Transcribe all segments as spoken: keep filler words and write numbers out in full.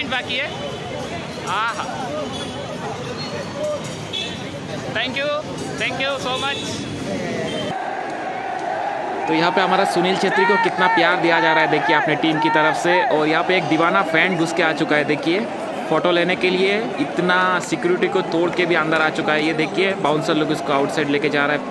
Event बाकी है। हाँ हाँ, thank you thank you so much. तो यहाँ पे हमारा सुनील छेत्री को कितना प्यार दिया जा रहा है देखिए अपने टीम की तरफ से। और यहाँ पे एक दीवाना फैन घुस के आ चुका है देखिए फोटो लेने के लिए। इतना सिक्योरिटी को तोड़ के भी अंदर आ चुका है। ये देखिए बाउंसर लोग इसको आउटसाइड लेके जा रहा है।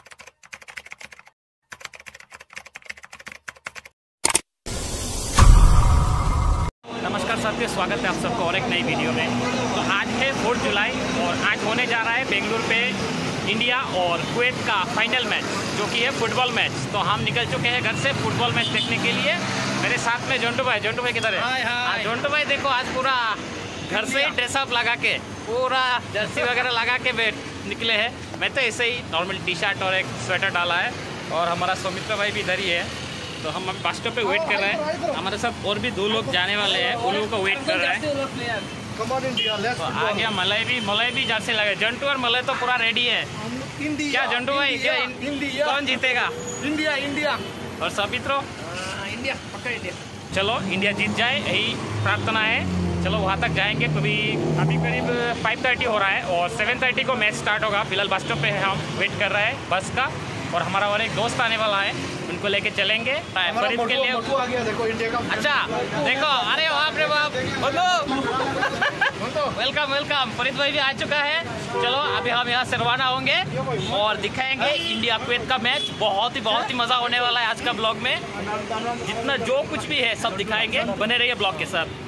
नमस्कार साथियों, स्वागत है आप सबको और एक नई वीडियो में। तो आज है फोर्थ जुलाई और आज होने जा रहा है बेंगलुरु पे इंडिया और कुवैत का फाइनल मैच, जो कि है फुटबॉल मैच। तो हम निकल चुके हैं घर से फुटबॉल मैच देखने के लिए। मेरे साथ में जोंटू भाई। जोंटू भाई किधर है? हाय हाय। जोंटू भाई देखो आज पूरा घर से ही ड्रेसअप लगा के, पूरा जर्सी वगैरह लगा के बैठ निकले हैं। मैं तो ऐसे ही नॉर्मल टी शर्ट और एक स्वेटर डाला है। और हमारा सौमित्र भाई भी इधर ही है। तो हम अभी बस स्टॉप पे वेट कर रहे हैं। हमारे साथ और भी दो लोग जाने वाले हैं, उन लोगों को वेट कर रहे हैं। तो आ गया मलाई भी मलाई भी जर्सी लगे। जंटू और मलाई तो पूरा रेडी है। क्या जंटू भाई, क्या कौन जीतेगा? India India. और सौमित्रो? इंडिया, पक्का इंडिया। चलो इंडिया जीत जाए, यही प्रार्थना है। चलो वहाँ तक जाएंगे। कभी अभी करीब फाइव थर्टी हो रहा है और सेवन थर्टी को मैच स्टार्ट होगा। फिलहाल बस स्टॉप पे है, हम वेट कर रहे हैं बस का। और हमारा और एक दोस्त आने वाला है, उनको लेके चलेंगे फरीद के लिए। आ गया देखो इंडिया का। अच्छा देखो, अरे बाप रे बाप, वेलकम वेलकम। फरीद भाई भी आ चुका है। चलो अभी हम यहाँ से रवाना होंगे और दिखाएंगे इंडिया कुवैत का मैच। बहुत ही बहुत ही मज़ा होने वाला है आज का ब्लॉग में। जितना जो कुछ भी है सब दिखाएंगे, बने रहिए ब्लॉग के साथ।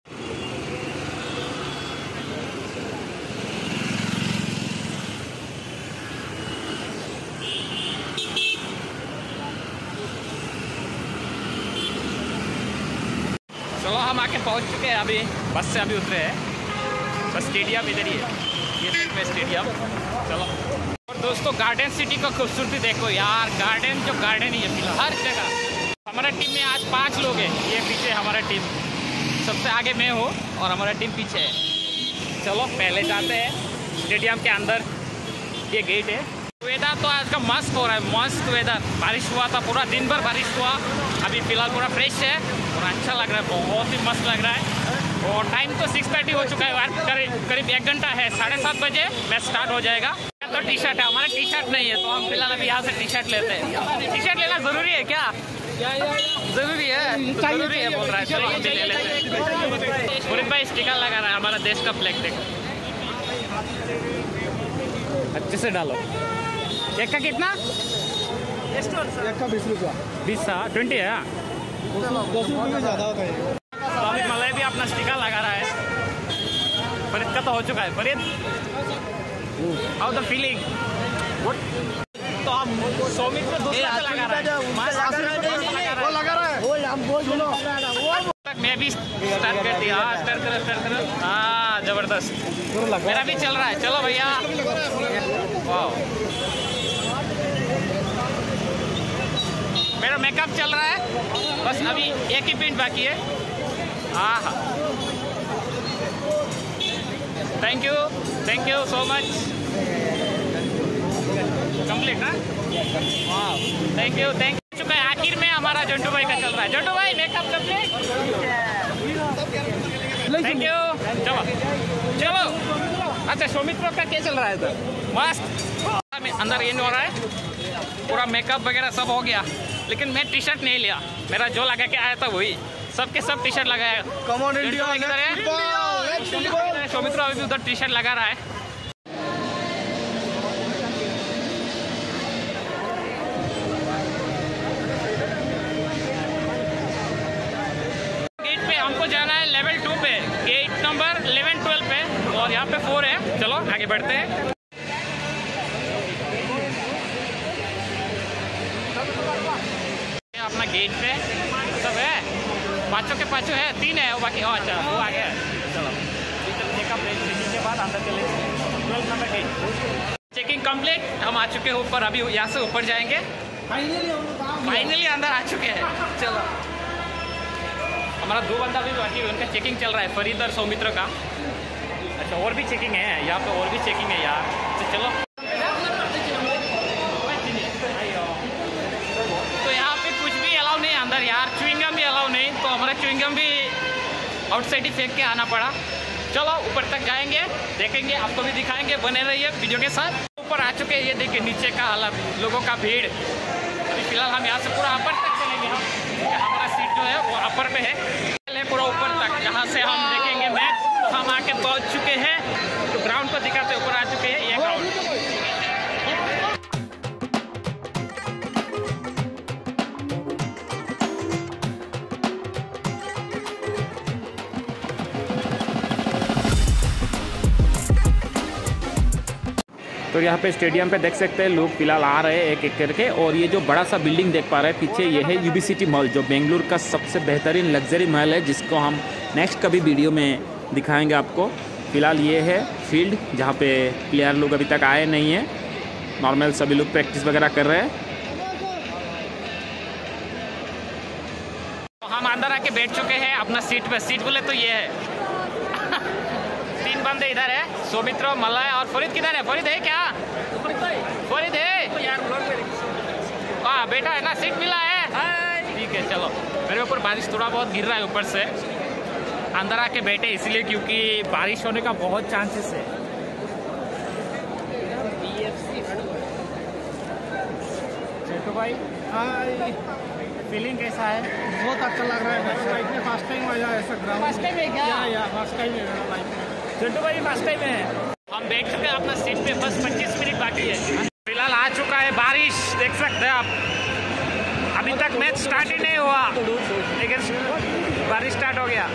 चलो हम आके पहुंच चुके हैं, अभी बस से अभी उतरे हैं। बस स्टेडियम इधर ही है, ये साइड में स्टेडियम। चलो और दोस्तों गार्डन सिटी का खूबसूरती देखो यार। गार्डन जो गार्डन ही है फिलहाल हर जगह। हमारा टीम में आज पांच लोग हैं। ये पीछे हमारा टीम, सबसे आगे मैं हूँ और हमारा टीम पीछे है। चलो पहले जाते हैं स्टेडियम के अंदर। ये गेट है। वेदर तो आज का मस्त हो रहा है, मस्त वेदर। बारिश हुआ था, पूरा दिन भर बारिश हुआ। अभी फिलहाल पूरा फ्रेश है और अच्छा लग रहा है, बहुत ही मस्त लग रहा है। और टाइम तो सिक्स थर्टी हो चुका है, करीब करीब एक घंटा है। साढ़े सात बजे मैच स्टार्ट हो जाएगा। तो टी शर्ट है, हमारा टी शर्ट नहीं है, तो हम फिलहाल अभी यहाँ से टी शर्ट लेते हैं। टी शर्ट लेना जरूरी है क्या? जरूरी है, तो जरूरी है बोल रहा है। चलो हम भी ले लेते हैं। फरीद भाई स्टिकर लगा रहा है, हमारा देश का फ्लैग देखो। अच्छे से डालो। एक का कितना? एक का बीस रुपया। बीस सा ट्वेंटी है। दस रुपये ज़्यादा होता है। तो अभी मलाई भी अपना स्टिकर लगा रहा है। फरीद का तो हो चुका है। Farid, how the feeling? तो हम सौमित्र दूसरा से लगा रहा है। वो लगा रहा है। वो हम बोल सुनो। मैं भी स्टार्ट कर दिया। हाँ स्टार्ट करो स्टार्ट करो। हाँ जबरदस्त, मेरा भी चल रहा है। चलो भैया, वाह मेरा मेकअप चल रहा है। बस अभी एक ही पिंट बाकी है। हाँ हाँ, thank you thank you so much. Complete ना? वाह, थैंक यू थैंक यू। चुका है आखिर में हमारा जोंटू भाई का चल रहा है। जोंटू भाई मेकअप कंप्लीट। Thank you. चलो चलो। अच्छा सौमित्र का क्या चल रहा है सर? मस्त। अंदर इन हो रहा है, पूरा मेकअप वगैरह सब हो गया। लेकिन मैं टी शर्ट नहीं लिया, मेरा जो लगा के आया था वही। सबके सब टी शर्ट लगाया। Come on India. सौमित्र अभी भी उधर टी शर्ट लगा रहा है। गेट पे हमको जाना है लेवल टू पे, गेट नंबर इलेवन ट्वेल्व पे। और यहाँ पे फोर है। चलो आगे बढ़ते हैं। अपना गेट पे सब है, पाँचों के पाँचों है, तीन है वो बाकी। हाँ अच्छा वो आ गया। चलो चेकिंग के बाद अंदर चले। Twelve number gate checking complete. हम आ चुके हैं ऊपर, अभी यहाँ से ऊपर जाएंगे। फाइनली अंदर आ चुके हैं। चलो हमारा दो बंदा भी बाकी है, उनका चेकिंग चल रहा है, फरीद और सौमित्र का। अच्छा और भी चेकिंग है यहाँ पे, और भी चेकिंग है यार। तो चलो तो यहाँ पे कुछ भी अलाउ नहीं है अंदर यार। च्युइंगम भी अलाउ नहीं, तो हमारा च्युइंगम भी आउटसाइड ही फेंक के आना पड़ा। चलो ऊपर तक जाएंगे, देखेंगे, आपको भी दिखाएंगे, बने रहिए वीडियो के साथ। ऊपर आ चुके हैं, ये देखिए नीचे का हालत, लोगों का भीड़। अभी फिलहाल हम यहाँ से पूरा अपर तक चलेंगे। हम हमारा सीट जो है वो अपर पे है, चले पूरा ऊपर तक, जहाँ से हम देखेंगे मैच। हम आके पहुँच चुके हैं, तो ग्राउंड को दिखाते ऊपर आ चुके हैं, ये ग्राउंड। तो यहाँ पे स्टेडियम पे देख सकते हैं लोग फिलहाल आ रहे हैं एक एक करके। और ये जो बड़ा सा बिल्डिंग देख पा रहे हैं पीछे, ये है यूबी सिटी मॉल, जो बेंगलुरु का सबसे बेहतरीन लग्जरी महल है, जिसको हम नेक्स्ट कभी वीडियो में दिखाएंगे आपको। फिलहाल ये है फील्ड, जहाँ पे प्लेयर लोग अभी तक आए नहीं हैं, नॉर्मल सभी लोग प्रैक्टिस वगैरह कर रहे हैं। तो हम अंदर आके बैठ चुके हैं अपना सीट पे। सीट बोले तो ये है। तीन बंदे इधर है, सौमित्र, मलय और फरीद। किधर है? फरीद है क्या? फरीद है यार, हाँ बेटा है ना, सीट मिला है। ठीक है चलो। मेरे ऊपर बारिश थोड़ा बहुत गिर रहा है ऊपर से। अंदर आके बैठे इसलिए क्योंकि बारिश होने का बहुत चांसेस है। चेटू भाई, हाय, फीलिंग कैसा है? बहुत अच्छा लग रहा है। लाइफ में फर्स्ट टाइम आया ऐसा ग्राउंड। फर्स्ट टाइम है क्या? या या फर्स्ट टाइम है मेरा लाइफ में। चेटू भाई फर्स्ट टाइम है। हम बैठ चुके हैं अपना सीट पे, बस पच्चीस मिनट बाकी है। फिलहाल आ चुका है बारिश, देख सकते हैं आप। अभी तक मैच स्टार्ट ही नहीं हुआ, लेकिन बारिश स्टार्ट हो गया।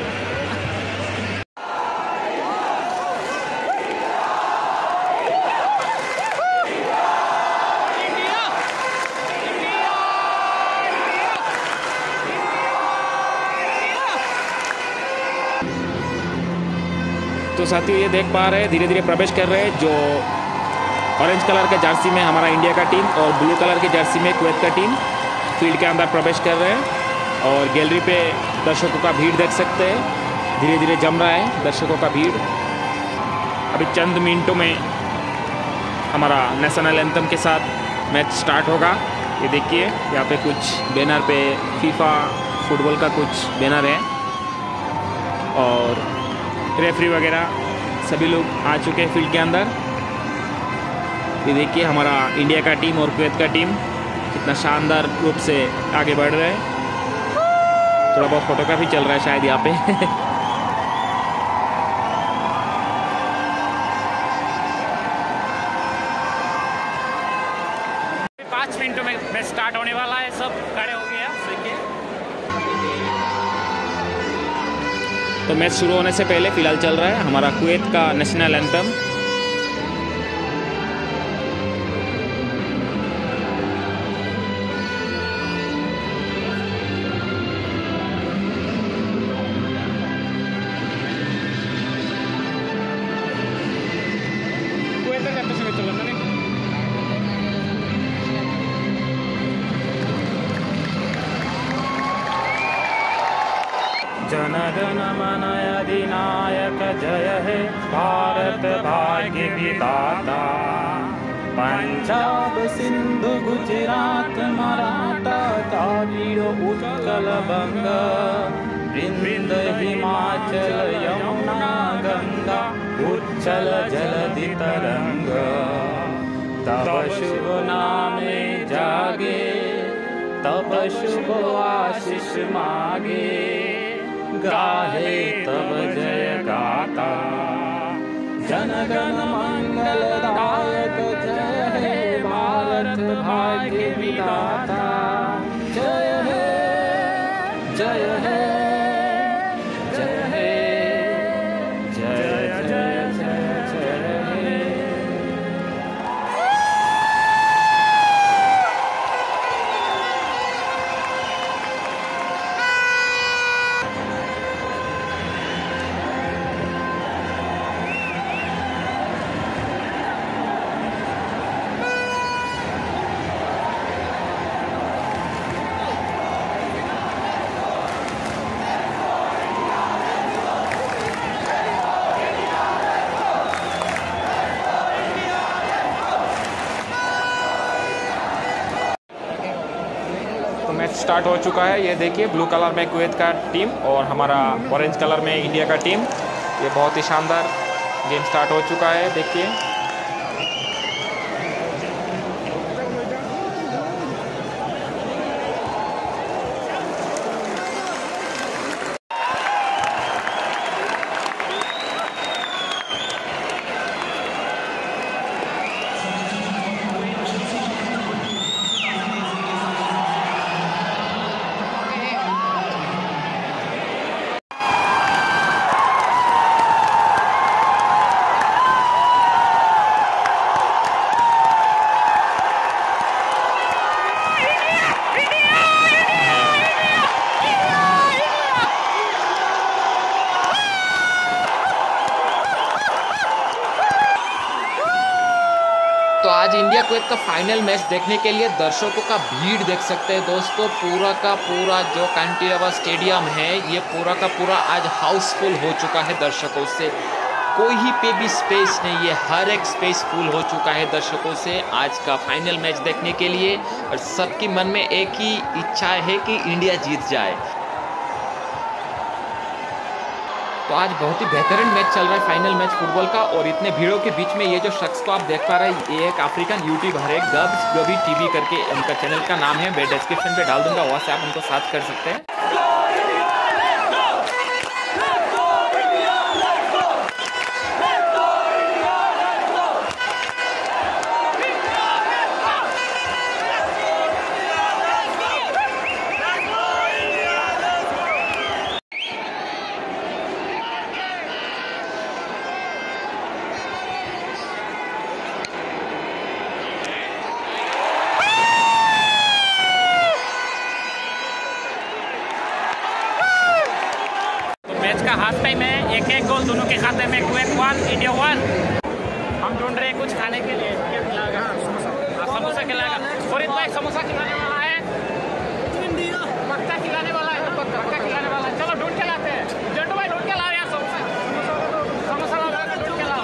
तो साथियों ये देख पा रहे हैं धीरे धीरे प्रवेश कर रहे हैं, जो ऑरेंज कलर के जर्सी में हमारा इंडिया का टीम और ब्लू कलर की जर्सी में कुवैत का टीम फील्ड के अंदर प्रवेश कर रहे हैं। और गैलरी पे दर्शकों का भीड़ देख सकते हैं, धीरे धीरे जम रहा है दर्शकों का भीड़। अभी चंद मिनटों में हमारा नेशनल एंथम के साथ मैच स्टार्ट होगा। ये देखिए यहाँ पे कुछ बैनर पे फीफा फुटबॉल का कुछ बैनर है, और रेफरी वगैरह सभी लोग आ चुके हैं फील्ड के अंदर। ये देखिए हमारा इंडिया का टीम और कुवैत का टीम कितना शानदार रूप से आगे बढ़ रहे हैं। थोड़ा बहुत फोटोग्राफी चल रहा है शायद यहाँ पे। पाँच मिनटों में मैच स्टार्ट होने वाला है, सब खड़े हो गए हैं। तो मैच शुरू होने से पहले फिलहाल चल रहा है हमारा कुवैत का नेशनल एंथम। जनगण मन अधिनायक जय हे भारत भाग्य विधाता। पंजाब सिंधु गुजरात मराठा द्राविड़ उत्कल बंग, विंध्य हिमाचल यमुना गंगा उच्चल जलधि तरंग। तब शुभ नामे जागे, तब शुभ आशीष मागे, गाहे तब जय गाता। जनगण मंगलदायक जय हे भारत भाग्य विधाता। जय हे जय हे जय हे जय जय जय जय हे। स्टार्ट हो चुका है। ये देखिए ब्लू कलर में कुवैत का टीम और हमारा ऑरेंज कलर में इंडिया का टीम। ये बहुत ही शानदार गेम स्टार्ट हो चुका है, देखिए। तो आज इंडिया कुवैत का फाइनल मैच देखने के लिए दर्शकों का भीड़ देख सकते हैं दोस्तों। पूरा का पूरा जो कैंटिरावा स्टेडियम है ये पूरा का पूरा आज हाउसफुल हो चुका है दर्शकों से। कोई ही पे भी स्पेस नहीं है, हर एक स्पेस फुल हो चुका है दर्शकों से आज का फाइनल मैच देखने के लिए। और सबकी मन में एक ही इच्छा है कि इंडिया जीत जाए। तो आज बहुत ही बेहतरीन मैच चल रहा है, फाइनल मैच फुटबॉल का। और इतने भीड़ों के बीच में ये जो शख्स को आप देख पा रहे हैं ये एक अफ्रीकन यूट्यूबर है, गब्स गबी टीवी करके उनका चैनल का नाम है। मैं डिस्क्रिप्शन पे डाल दूंगा, वहाँ से आप उनको सर्च कर सकते हैं। मैच का हाफ टाइम है, एक एक गोल दोनों के खाते में। Kuwait one India one. हम ढूंढ रहे हैं कुछ खाने के लिए। क्या खिलाएगा? समोसा खिलाएगा। फरीद भाई समोसा खिलाने वाला है, पक्का खिलाने वाला है, पक्का खिलाने वाला है। चलो ढूंढ के लाते हैं। जंटू भाई ढूंढ के लाओ यार समोसा, समोसा लगा के ढूंढ के लाओ।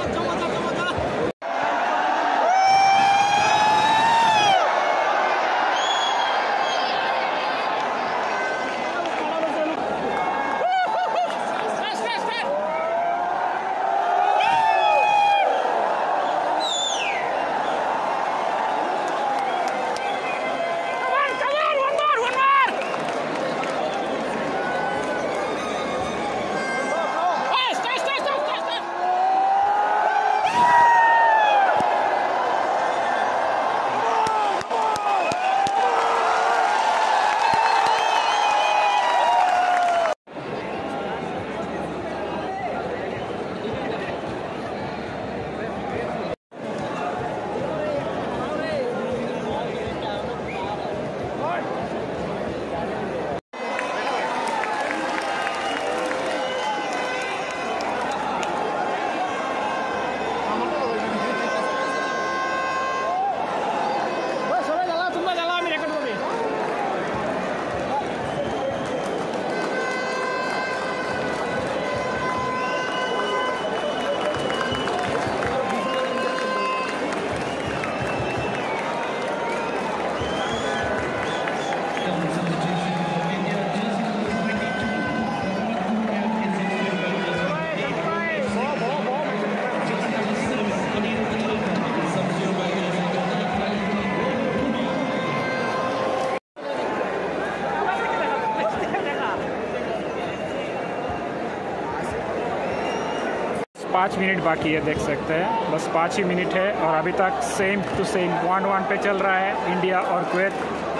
पाँच मिनट बाकी है, देख सकते हैं। बस पाँच ही मिनट है और अभी तक same to same one one पे चल रहा है इंडिया और कुवैत।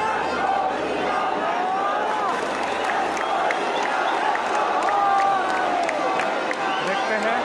देखते हैं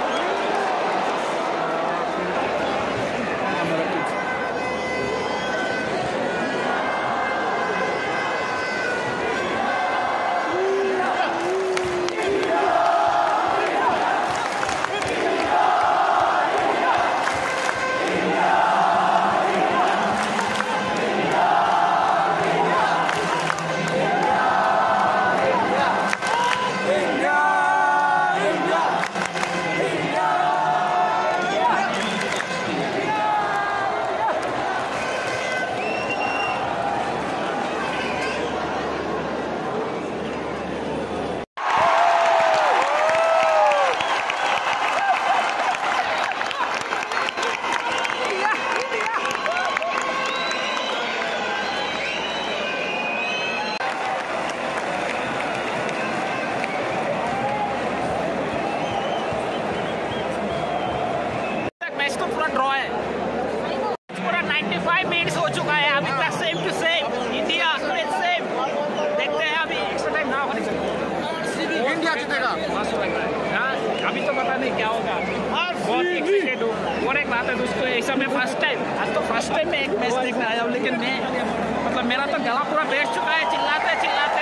और एक बात है दोस्तों, ऐसा मैं फर्स्ट टाइम आज तो फर्स्ट टाइम मैं एक मैच देखने आया हूँ, लेकिन मैं मतलब मेरा तो गला पूरा बैठ चुका है चिल्लाते चिल्लाते।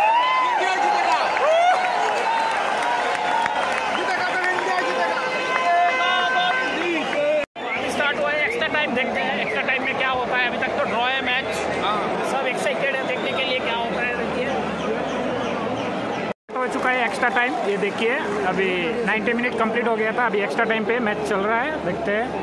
स्टार्ट हुआ है एक्स्ट्रा टाइम, देखते हैं एक्स्ट्रा टाइम में क्या होता है। अभी तक तो ड्रॉ है मैच, सब एक्साइटेड है देखने के लिए क्या होता है। देखिए हो चुका है एक्स्ट्रा टाइम, ये देखिए अभी नब्बे मिनट कंप्लीट हो गया था, अभी एक्स्ट्रा टाइम पे मैच चल रहा है, देखते हैं।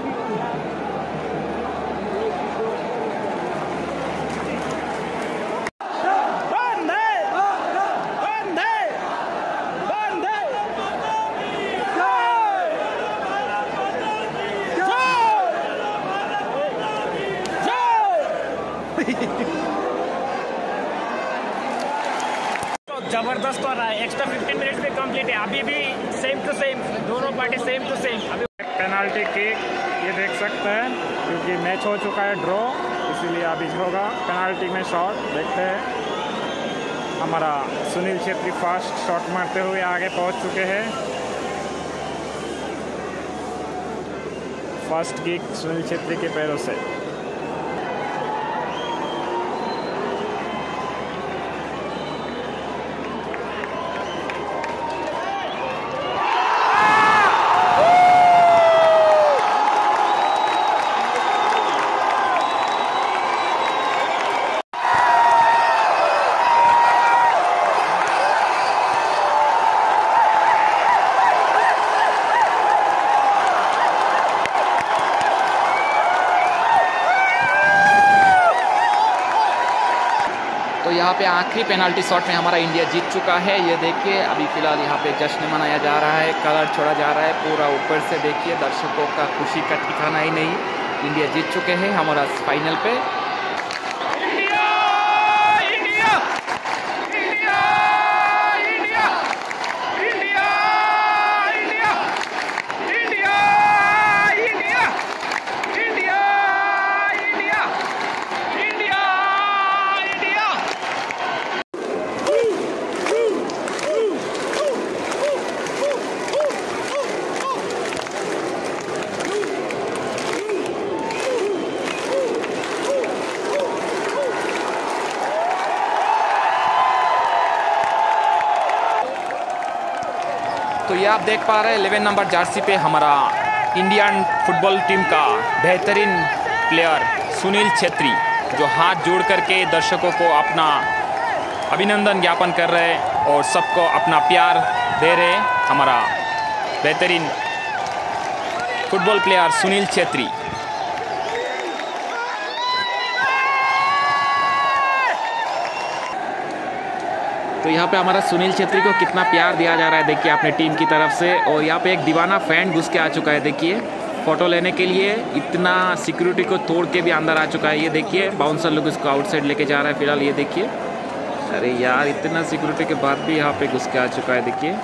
जबरदस्त हो रहा है, एक्स्ट्रा पंद्रह मिनट में कंप्लीट है, अभी भी सेम टू सेम, दोनों पार्टी सेम टू सेम। अभी पेनाल्टी किक ये देख सकते हैं, क्योंकि मैच हो चुका है ड्रॉ, इसीलिए अभी होगा पेनाल्टी में शॉट। देखते हैं हमारा सुनील छेत्री फास्ट शॉट मारते हुए आगे पहुंच चुके हैं। फर्स्ट किक सुनील छेत्री के पैरों से। तो यहाँ पे आखिरी पेनाल्टी शॉट में हमारा इंडिया जीत चुका है। ये देखिए अभी फ़िलहाल यहाँ पे जश्न मनाया जा रहा है, कलर छोड़ा जा रहा है पूरा ऊपर से। देखिए दर्शकों का खुशी का ठिकाना ही नहीं, इंडिया जीत चुके हैं हमारा फाइनल पे। तो ये आप देख पा रहे हैं इलेवन नंबर जर्सी पे हमारा इंडियन फुटबॉल टीम का बेहतरीन प्लेयर सुनील छेत्री, जो हाथ जोड़ करके दर्शकों को अपना अभिनंदन ज्ञापन कर रहे हैं और सबको अपना प्यार दे रहे हैं। हमारा बेहतरीन फुटबॉल प्लेयर सुनील छेत्री। तो यहाँ पे हमारा सुनील छेत्री को कितना प्यार दिया जा रहा है देखिए अपने टीम की तरफ से। और यहाँ पे एक दीवाना फैन घुस के आ चुका है, देखिए फ़ोटो लेने के लिए इतना सिक्योरिटी को तोड़ के भी अंदर आ चुका है। ये देखिए बाउंसर लोग उसको आउटसाइड लेके जा रहा है फिलहाल। ये देखिए, अरे यार इतना सिक्योरिटी के बाद भी यहाँ पे घुस के आ चुका है, देखिए।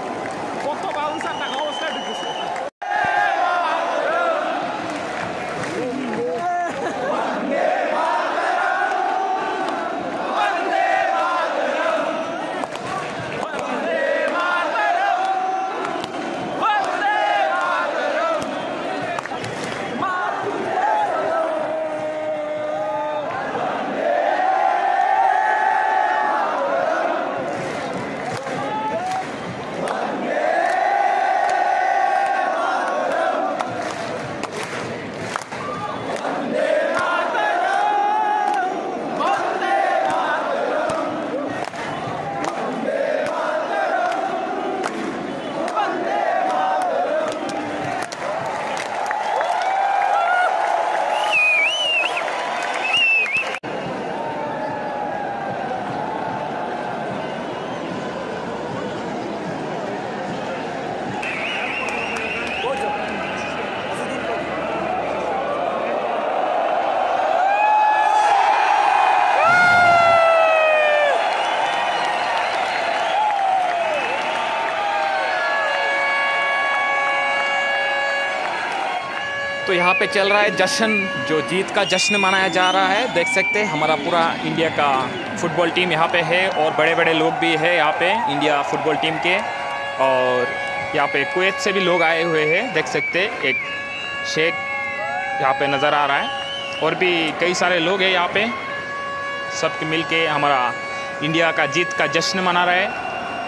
तो यहाँ पे चल रहा है जश्न, जो जीत का जश्न मनाया जा रहा है। देख सकते हैं हमारा पूरा इंडिया का फुटबॉल टीम यहाँ पे है और बड़े बड़े लोग भी है यहाँ पे इंडिया फुटबॉल टीम के। और यहाँ पे कुवैत से भी लोग आए हुए हैं, देख सकते हैं। एक शेख यहाँ पे नज़र आ रहा है, और भी कई सारे लोग हैं यहाँ पे, सब मिल के हमारा इंडिया का जीत का जश्न मना रहे हैं।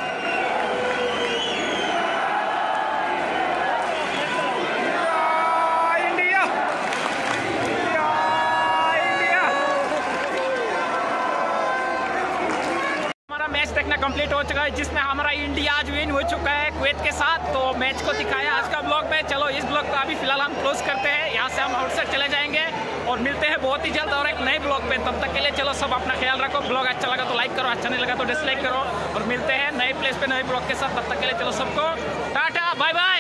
मैच देखना कंप्लीट हो चुका है, जिसमें हमारा इंडिया आज विन हो चुका है कुवैत के साथ। तो मैच को दिखाया आज का ब्लॉग में। चलो इस ब्लॉग को अभी फिलहाल हम क्लोज करते हैं, यहाँ से हम आउटसाइड चले जाएंगे और मिलते हैं बहुत ही जल्द और एक नए ब्लॉग पे। तब तक के लिए चलो सब अपना ख्याल रखो। ब्लॉग अच्छा लगा तो लाइक करो, अच्छा नहीं लगा तो डिसलाइक करो, और मिलते हैं नए प्लेस पे नए ब्लॉग के साथ। तब तक के लिए चलो सबको टाटा बाय बाय।